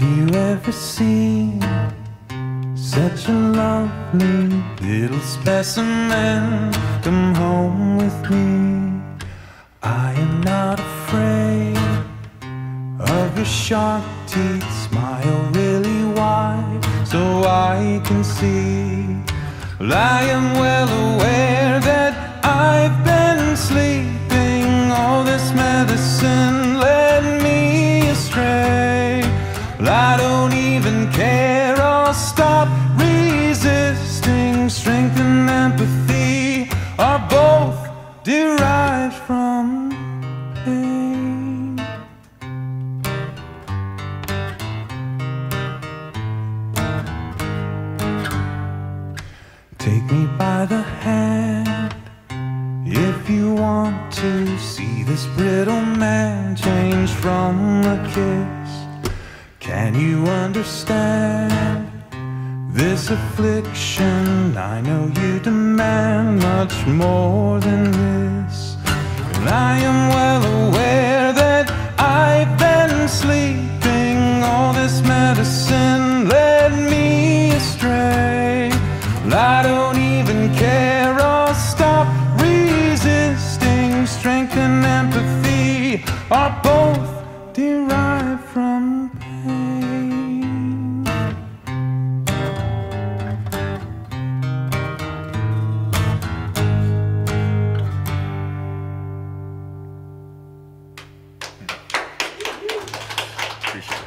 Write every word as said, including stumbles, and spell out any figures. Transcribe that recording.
you ever seen such a lovely little specimen? Come home with me. I am not afraid of your sharp teeth. Smile really wide so I can see. Well, I am well aware that I've been sleeping. All this medicine led me astray. Well, I don't even care. I'll stop resisting. Strength and empathy are both derived from pain. Take me by the hand if you want to see this brittle man change from a kiss. Can you understand this affliction? I know you demand much more than this. And I am well aware that I've been sleeping. All this medicine led me astray. Well, I don't even care. I'll stop resisting. Strength and empathy are both derived from pain. Appreciate it.